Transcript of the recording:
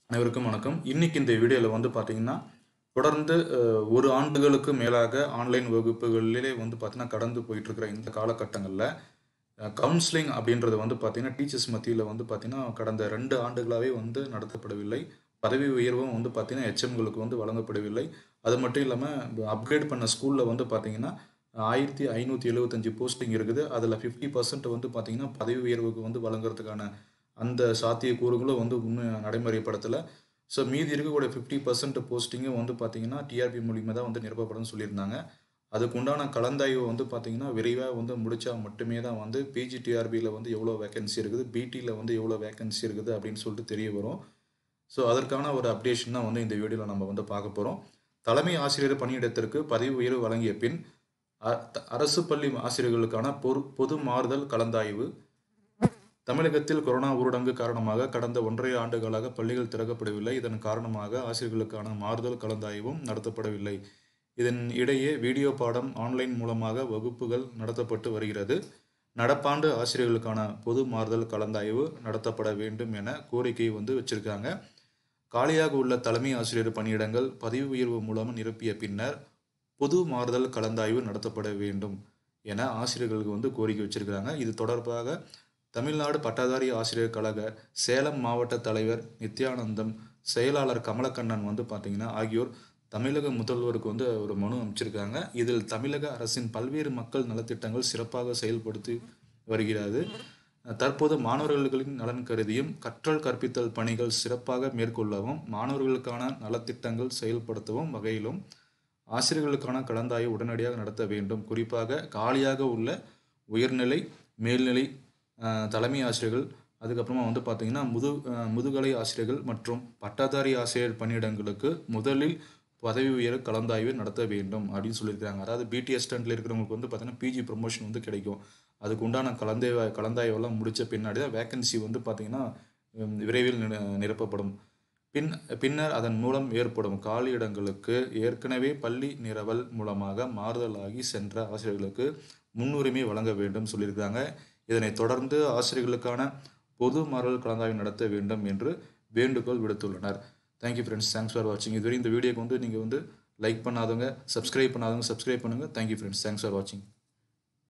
அனைவருக்கும் வணக்கம். இன்னைக்கு இந்த வீடியோல பார்த்தீங்கன்னா, தொடர்ந்து 1 ஆண்டுகளுக்கு மேலாக ஆன்லைன் வகுப்புகளிலே பார்த்தீங்கன்னா, கடந்து போயிட்டுருக்கிற இந்த காலகட்டங்கள்ல, கவுன்சிலிங் அப்படின்றது பார்த்தீங்கன்னா, டீச்சர்ஸ் மத்தியில பார்த்தீங்கன்னா, கடந்த 2 ஆண்டுகளாவே நடத்தப்படவில்லை. பதவி உயர்வும் பார்த்தீங்கன்னா, HMகளுக்கு வழங்கப்படவில்லை. அது மட்டும் இல்லாம அப்கிரேட் பண்ண ஸ்கூல்ல பார்த்தீங்கன்னா, 1575 போஸ்டிங் இருக்குது. அதுல 50% பார்த்தீங்கன்னா, பதவி உயர்வுக்கு வழங்குறதுக்கான அந்த சாத்தியக்கூறுகளும் இன்னும் நடைமுறைப்படுத்தல. ஸோ மீதி இருக்கக்கூடிய 50% போஸ்டிங்கும் பார்த்தீங்கன்னா, டிஆர்பி மூலியமா தான் நிரப்பப்படும்னு சொல்லியிருந்தாங்க. அதுக்கு உண்டான கலந்தாய்வு பார்த்தீங்கன்னா, விரைவா முடிச்சா மட்டுமே தான் பிஜி டிஆர்பில எவ்வளோ வேக்கன்சி இருக்குது, பிடில எவ்வளோ வேக்கன்சி இருக்குது அப்படின்னு சொல்லிட்டு தெரிய வரும். ஸோ அதற்கான ஒரு அப்டேஷன் தான் இந்த வீடியோல நம்ம பார்க்க போறோம். தலைமை ஆசிரியர் பணியிடத்திற்கு பதவி உயர்வு வழங்கிய பின் அரசு பள்ளி ஆசிரியர்களுக்கான பொது மாறுதல் கலந்தாய்வு. தமிழகத்தில் கொரோனா ஊரடங்கு காரணமாக கடந்த 1½ ஆண்டுகளாக பள்ளிகள் திறக்கப்படவில்லை. இதன் காரணமாக ஆசிரியர்களுக்கான மாறுதல் கலந்தாய்வும் நடத்தப்படவில்லை. இதன் இடையே வீடியோ பாடம் ஆன்லைன் மூலமாக வகுப்புகள் நடத்தப்பட்டு வருகிறது. நடப்பாண்டு ஆசிரியர்களுக்கான பொது மாறுதல் கலந்தாய்வு நடத்தப்பட வேண்டும் என கோரிக்கை வச்சிருக்காங்க. காலியாக உள்ள தலைமை ஆசிரியர் பணியிடங்கள் பதவி உயர்வு மூலம் நிரப்பிய பின்னர் பொது மாறுதல் கலந்தாய்வு நடத்தப்பட வேண்டும் என ஆசிரியர்களுக்கு கோரிக்கை வச்சிருக்காங்க. இது தொடர்பாக தமிழ்நாடு பட்டதாரி ஆசிரியர் கழக சேலம் மாவட்ட தலைவர் நித்யானந்தம், செயலாளர் கமலக்கண்ணன் பார்த்தீங்கன்னா ஆகியோர் தமிழக முதல்வருக்கு ஒரு மனு அமைச்சிருக்காங்க. இதில் தமிழக அரசின் பல்வேறு மக்கள் நலத்திட்டங்கள் சிறப்பாக செயல்படுத்தி வருகிறது. தற்போது மாணவர்களின் நலன் கருதியும் கற்றல் கற்பித்தல் பணிகள் சிறப்பாக மேற்கொள்ளவும், மாணவர்களுக்கான நலத்திட்டங்கள் செயல்படுத்தவும் வகையிலும் ஆசிரியர்களுக்கான கலந்தாய்வு உடனடியாக நடத்த வேண்டும். குறிப்பாக காலியாக உள்ள உயர்நிலை, மேல்நிலை தலைமை ஆசிரியர்கள், அதுக்கப்புறமா பார்த்தீங்கன்னா முதுகலை ஆசிரியர்கள் மற்றும் பட்டதாரி ஆசிரியர் பணியிடங்களுக்கு முதலில் பதவி உயர கலந்தாய்வு நடத்த வேண்டும் அப்படின்னு சொல்லியிருக்காங்க. அதாவது பிடி அசிஸ்டன்ட்ல இருக்கிறவங்களுக்கு பார்த்தீங்கன்னா பிஜி ப்ரொமோஷன் கிடைக்கும். அதுக்கு உண்டான கலந்தாய்வெல்லாம் முடித்த பின்னாடி தான் வேக்கன்சி பார்த்தீங்கன்னா விரைவில் நிரப்பப்படும். பின்னர் அதன் மூலம் ஏற்படும் காலியிடங்களுக்கு ஏற்கனவே பள்ளி நிரவல் மூலமாக மாறுதலாகி சென்ற ஆசிரியர்களுக்கு முன்னுரிமை வழங்க வேண்டும் சொல்லியிருக்காங்க. இதனைத் தொடர்ந்து ஆசிரியர்களுக்கான பொது மாறுதல் கலந்தாய்வு நடத்த வேண்டும் என்று வேண்டுகோள் விடுத்துள்ளனர். தேங்க்யூ ஃப்ரெண்ட்ஸ், தேங்க்ஸ் ஃபார் வாட்சிங். இதுவரை இந்த வீடியோக்கு நீங்கள் லைக் பண்ணாதவங்க, சப்ஸ்கிரைப் பண்ணாதவங்க சப்ஸ்கிரைப் பண்ணுங்கள். தேங்க்யூ ஃப்ரெண்ட்ஸ், தேங்க்ஸ் ஃபார் வாட்சிங்.